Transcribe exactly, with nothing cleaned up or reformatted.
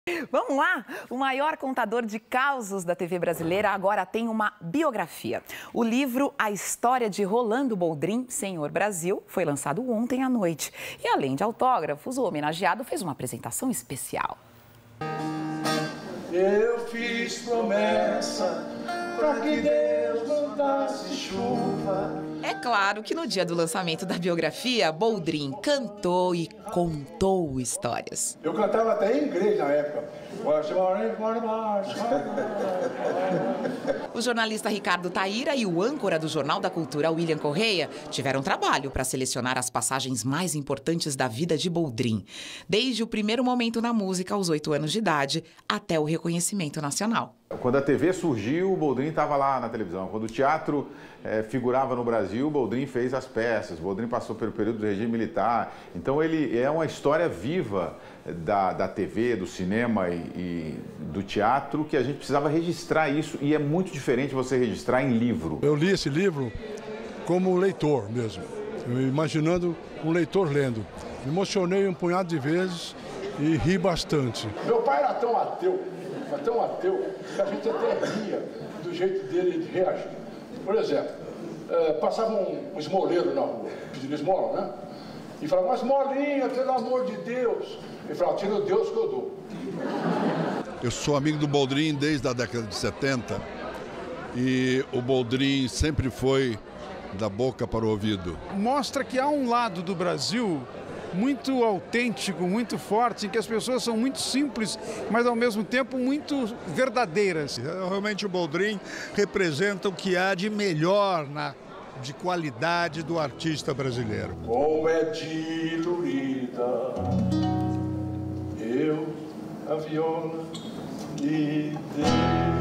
Vamos lá? O maior contador de causos da T V brasileira agora tem uma biografia. O livro A História de Rolando Boldrin, Senhor Brasil, foi lançado ontem à noite. E além de autógrafos, o homenageado fez uma apresentação especial. Eu fiz promessa para que Deus mandasse chuva. É claro que no dia do lançamento da biografia, Boldrin cantou e contou histórias. Eu cantava até em inglês na época. O jornalista Ricardo Taíra e o âncora do Jornal da Cultura, William Correia, tiveram trabalho para selecionar as passagens mais importantes da vida de Boldrin, desde o primeiro momento na música aos oito anos de idade até o reconhecimento nacional. Quando a T V surgiu, o Boldrin estava lá na televisão. Quando o teatro eh, figurava no Brasil, o Boldrin fez as peças. O Boldrin passou pelo período do regime militar. Então ele é uma história viva da, da T V, do cinema e, e do teatro, que a gente precisava registrar isso. E é muito diferente você registrar em livro. Eu li esse livro como leitor mesmo, imaginando um leitor lendo. Me emocionei um punhado de vezes e ri bastante. Meu pai era tão ateu, mas tão ateu, que a gente até ria do jeito dele de reagir. Por exemplo, eh, passava um, um esmoleiro na rua, pedindo esmola, né? E falava, mas esmolinha, pelo amor de Deus. Ele falava, tira o Deus que eu dou. Eu sou amigo do Boldrin desde a década de setenta e o Boldrin sempre foi da boca para o ouvido. Mostra que há um lado do Brasil muito autêntico, muito forte, em que as pessoas são muito simples, mas ao mesmo tempo muito verdadeiras. Realmente o Boldrin representa o que há de melhor na, de qualidade do artista brasileiro. Como é diluída, eu, a viola, e Deus.